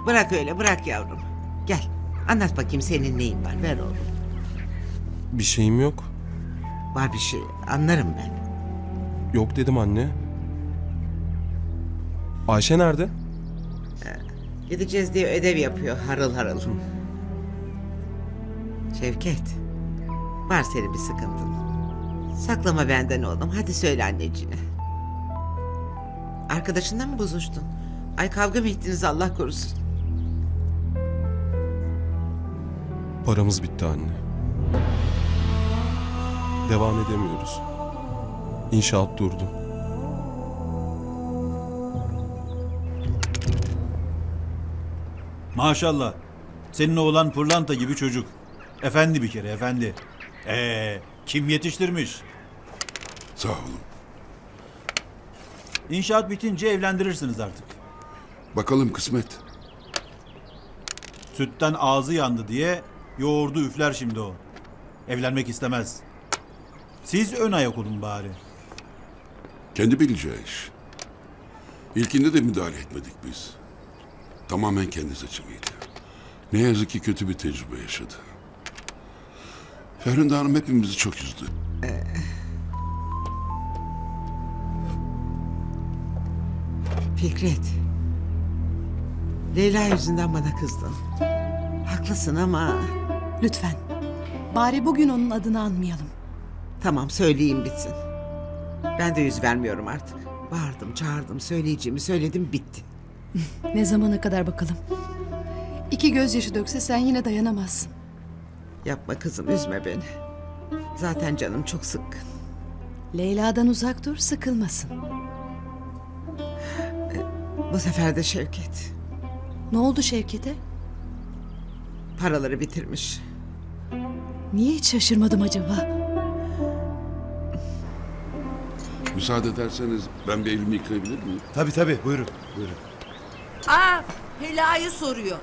Bırak öyle, bırak yavrum. Gel, anlat bakayım senin neyin var, ver oğlum. Bir şeyim yok. Var bir şey, anlarım ben. Yok dedim anne. Ayşe nerede? Gideceğiz diye ödev yapıyor, harıl harıl. Şevket, var senin bir sıkıntın. Saklama benden oğlum, hadi söyle anneciğine. Arkadaşınla mı bozuştun? Ay kavga mı ettiniz Allah korusun? Paramız bitti anne. Devam edemiyoruz. İnşaat durdu. Maşallah. Senin oğlan pırlanta gibi çocuk. Efendi bir kere efendi. Kim yetiştirmiş? Sağ olun. İnşaat bitince evlendirirsiniz artık. Bakalım kısmet. Sütten ağzı yandı diye yoğurdu üfler şimdi o. Evlenmek istemez. Siz ön ayak olun bari. Kendi bileceği iş. İlkinde de müdahale etmedik biz. Tamamen kendi seçimiydi. Ne yazık ki kötü bir tecrübe yaşadı. Ferhunde Hanım hepimizi çok üzdü. Fikret. Leyla yüzünden bana kızdın. Haklısın ama... Lütfen. Bari bugün onun adını anmayalım. Tamam söyleyeyim bitsin. Ben de yüz vermiyorum artık. Bağırdım, çağırdım, söyleyeceğimi söyledim, bitti. Ne zamana kadar bakalım? 2 gözyaşı dökse sen yine dayanamazsın. Yapma kızım, üzme beni. Zaten canım çok sıkkın. Leyla'dan uzak dur, sıkılmasın. Bu sefer de Şevket. Ne oldu Şevket'e? Paraları bitirmiş. Niye hiç şaşırmadım acaba? Müsaade ederseniz ben bir elimi yıkayabilir miyim? Tabii buyurun. Aa, Hela'yı soruyor.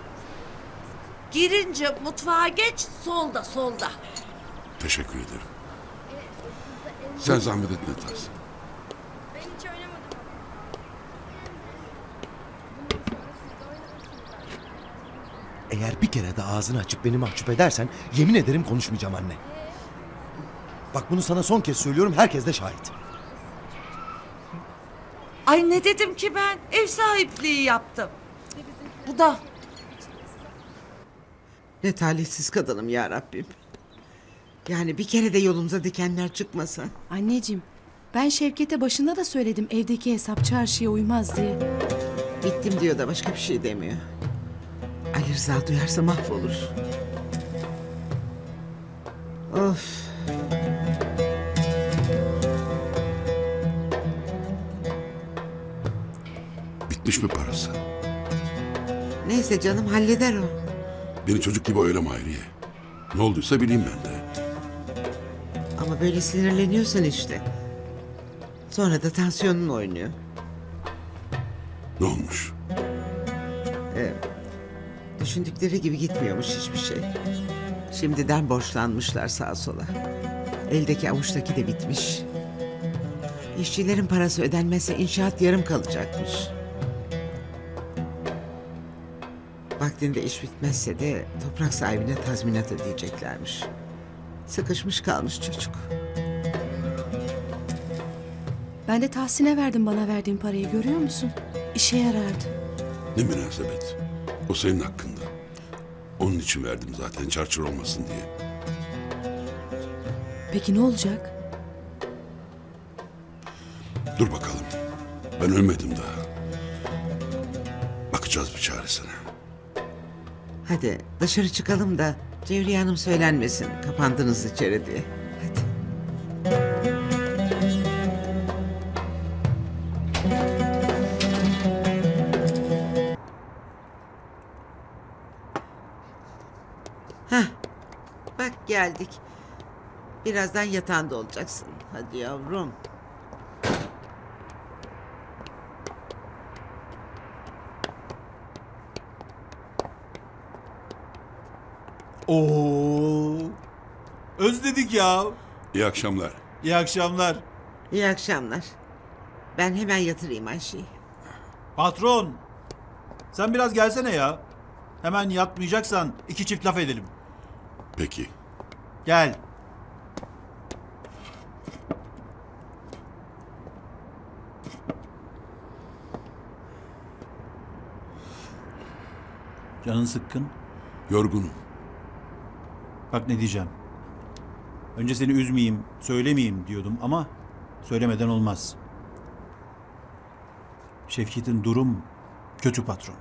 Girince mutfağa geç, solda. Teşekkür ederim. Sen zahmet etme Tahsin. Eğer bir kere de ağzını açıp beni mahcup edersen yemin ederim konuşmayacağım anne. Bak bunu sana son kez söylüyorum, herkes de şahit. Ay ne dedim ki ben? Ev sahipliği yaptım. Bu da. Ne talihsiz kadınım ya Rabbim. Yani bir kere de yolumuza dikenler çıkmasa. Anneciğim, ben Şevket'e başında da söyledim evdeki hesap çarşıya uymaz diye. Bittim diyor da başka bir şey demiyor. Ali Rıza duyarsa mahvolur. Of. Bitmiş mi parası? Neyse canım, halleder o. Beni çocuk gibi oylama Hayriye. Ne olduysa bileyim ben de. Ama böyle sinirleniyorsun işte. Sonra da tansiyonun oynuyor. Ne olmuş? Düşündükleri gibi gitmiyormuş hiçbir şey. Şimdiden borçlanmışlar sağa sola. Eldeki avuçtaki de bitmiş. İşçilerin parası ödenmezse inşaat yarım kalacakmış. Vaktinde iş bitmezse de toprak sahibine tazminat ödeyeceklermiş. Sıkışmış kalmış çocuk. Ben de Tahsin'e verdim bana verdiğin parayı, görüyor musun? İşe yarardı. Ne münasebet. O senin hakkında. Onun için verdim zaten, çarçur olmasın diye. Peki ne olacak? Dur bakalım. Ben ölmedim daha. Bakacağız bir çaresine. Hadi dışarı çıkalım da Cevriye Hanım söylenmesin kapandınız içeri diye. Hadi. Hah, bak geldik. Birazdan yatağında olacaksın. Hadi yavrum. Oo. Özledik ya. İyi akşamlar. İyi akşamlar. İyi akşamlar. Ben hemen yatırayım Ayşe'yi. Patron. Sen biraz gelsene ya. Hemen yatmayacaksan 2 çift laf edelim. Peki. Gel. Canın sıkkın. Yorgunum. Bak ne diyeceğim. Önce seni üzmeyeyim, söylemeyeyim diyordum ama söylemeden olmaz. Şevket'in durum kötü patron.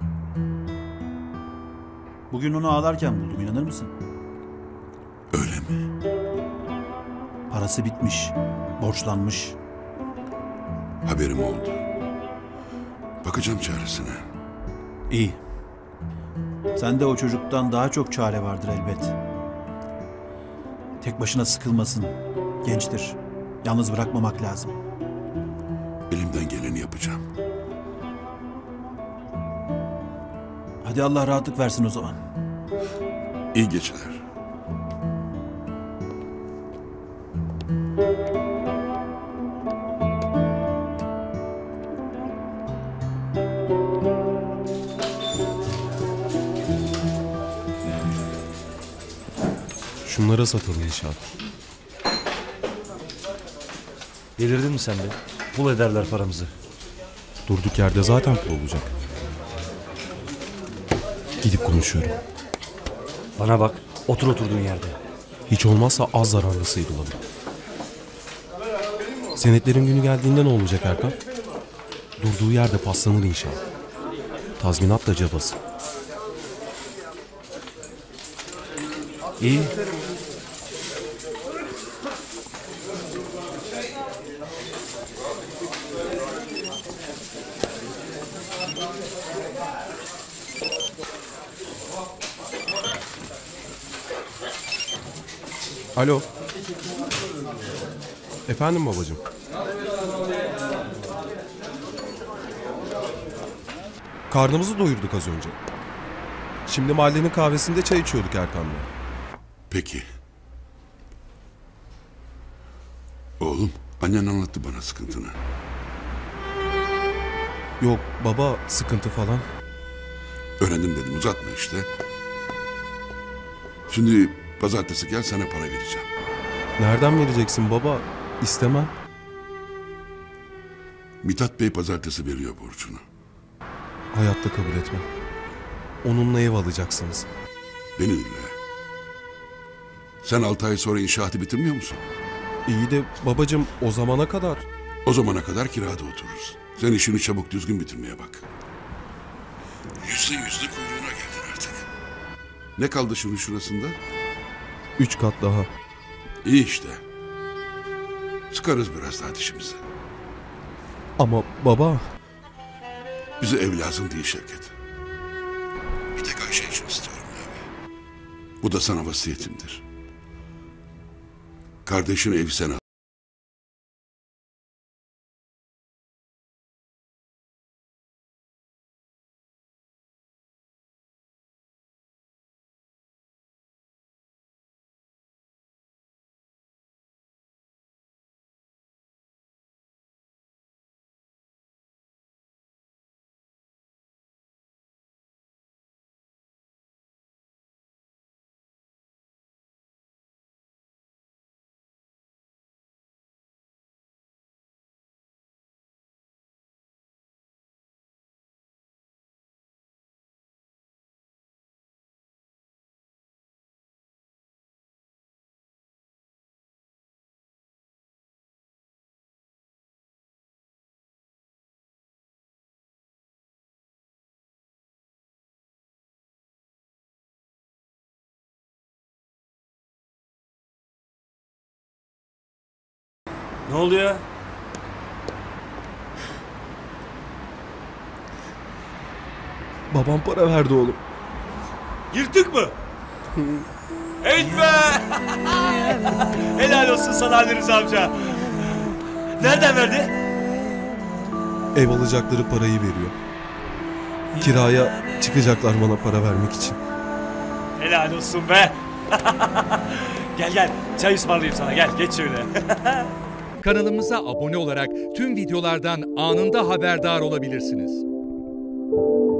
Bugün onu ağlarken buldum, inanır mısın? Öyle mi? Parası bitmiş, borçlanmış. Haberim oldu. Bakacağım çaresine. İyi. Sende o çocuktan daha çok çare vardır elbet. Tek başına sıkılmasın. Gençtir. Yalnız bırakmamak lazım. Elimden geleni yapacağım. Hadi Allah rahatlık versin o zaman. İyi geceler. Şunlara satalım inşaat. Delirdin mi sen de? Pul ederler paramızı. Durduk yerde zaten pul olacak. Gidip konuşuyorum. Bana bak, otur oturduğun yerde. Hiç olmazsa az zararlı sıyrılalım. Senetlerin günü geldiğinde ne olacak Erkan? Durduğu yerde paslanır inşaat. Tazminat da cabası. İyi. Alo. Efendim babacığım. Karnımızı doyurduk az önce. Şimdi mahallenin kahvesinde çay içiyorduk Erkan'la. Peki. Oğlum, annen anlattı bana sıkıntını. Yok baba, sıkıntı falan. Öğrendim dedim, uzatma işte. Şimdi pazartesi gel, sana para vereceğim. Nereden vereceksin baba? İstemem. Mithat Bey pazartesi veriyor borcunu. Hayatta kabul etmem. Onunla ev alacaksınız. Beni dinle. Sen 6 ay sonra inşaatı bitirmiyor musun? İyi de babacığım, o zamana kadar... O zamana kadar kirada otururuz. Sen işini çabuk düzgün bitirmeye bak. %100 kuyruğuna geldin artık. Ne kaldı şunun şurasında? 3 kat daha. İyi işte. Sıkarız biraz daha dişimizi. Ama baba... Bize ev lazım değil Şevket. Bir tek Ayşe için istiyorum evi. Bu da sana vasiyetimdir. Kardeşin evi sen al. Ne oluyor? Babam para verdi oğlum. Yırtık mı? Evet be! Helal olsun sana Ali Rıza amca. Nereden verdi? Ev alacakları parayı veriyor. Kiraya çıkacaklar bana para vermek için. Helal olsun be! Gel gel, çay ısmarlayayım sana, gel geç şöyle. Kanalımıza abone olarak tüm videolardan anında haberdar olabilirsiniz.